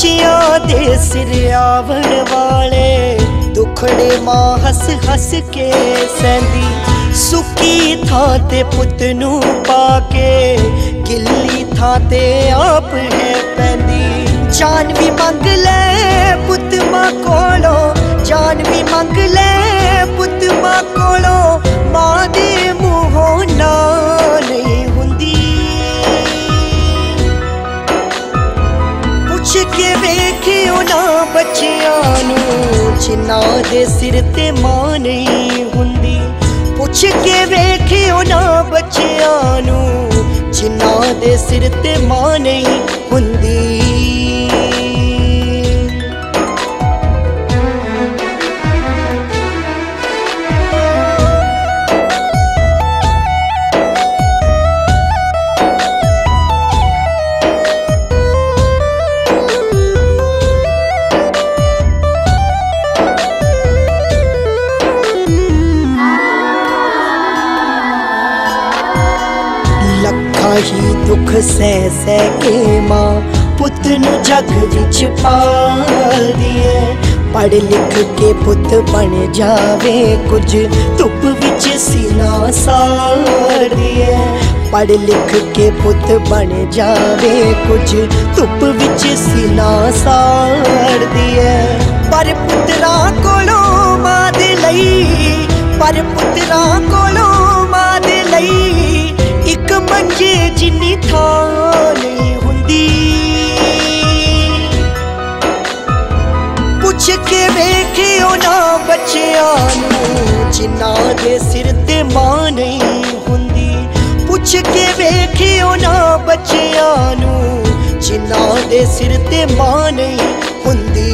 बच्चियां दे सिर आवण वाले दुखड़े मां हस हस के सहंदी। सुकी थां ते पुत नू पाके गिल्ली थां ते आप है पैंदी। जान भी मंग ले पुत मां कोलों, जान भी मंग ले पुत मां कोलों, मां दे मूहों ना नहीं हुंदी। पुछ के वेखियो ना बच्चियां नू जिन्हां दे सिर ते मां नहीं हुंदी। पुछ के वेखियो ना बच्चियां नू जिन्हां दे सिर ते मां नहीं हुंदी। ही दुख सह सह के मां पुत नू जग विच पालदी है। पढ़ लिख के पुत बन जावे कुछ धुप विच सीना साड़दी है। पढ़ लिख के पुत बन जावे कुछ धुप विच सीना साड़दी है। पर पुत्रा कोलों मां दे लई, पर पुत्रा कोलों मां दे लई इक मंजे जिन्नी थां नहीं हुंदी। पुछ के वेखियो ना बच्चियां नू जिन्हां दे सिर ते मां नहीं हुंदी। पुछ के वेखियो ना बच्चियां नू जिन्हां दे सिर ते मां नहीं हुंदी।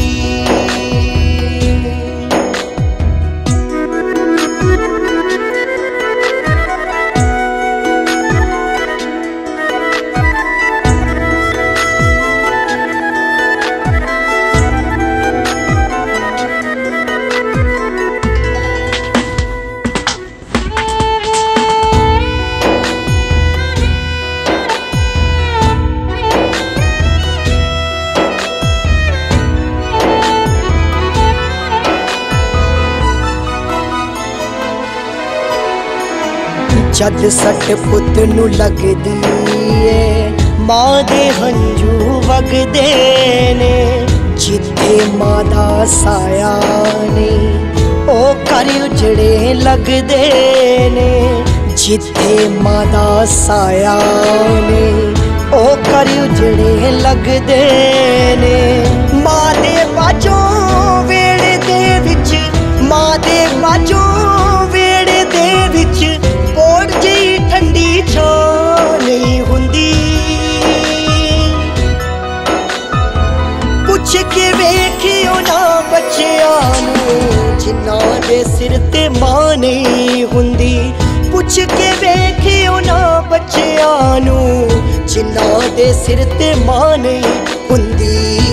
जद सट पुत नू लगदी है मां दे हंजू वगदे ने। जिथे मां दा साया ने ओ कर उजड़े लगदे ने। जिथे मां दा साया ने ओ कर उजड़े लगदे ने। मां दे बाजों वेड़े दे विच, मां दे बाजों वेड़े दे विच पोड़ जी ठंडी छां नहीं हुंदी। पुछ के वेखियो ना बच्चियां नू जिन्हां दे सिर ते मां नहीं हुंदी। पुछ के वेखियो ना बच्चियां नू जिन्हां दे सिर ते मां नहीं हुंदी।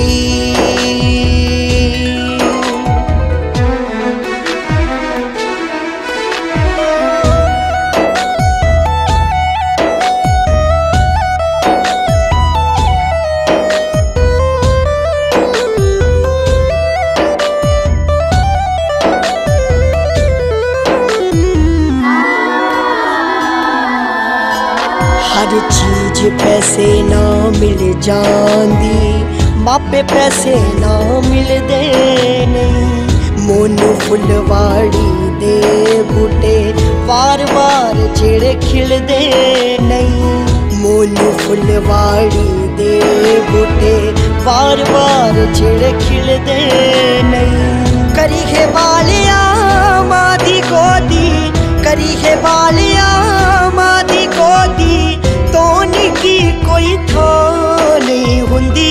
हर चीज पैसे ना मिल जांदी, मापे पैसे ना मिलदे नहीं। मोनू फुलवाड़ी दे बूटे वार वार जेड़े खिलदे नहीं। मोनू फुलवाड़ी दे बूटे वार वार जेड़े खिलदे नहीं। करी है बालिया मां दी गोदी, करी है बालिया मां दी गोदी, तोनी की कोई थां नहीं हुंदी।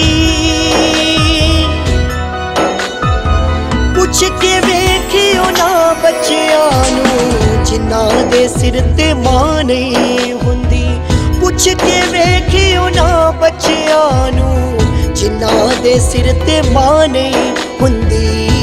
पुछ के वेखियो ना बच्चियां नू जिन्हां दे सिर ते मां नहीं हुंदी। पुछ के वेखियो ना बच्चियां नू जिन्हां दे सिर ते मां नहीं हुंदी।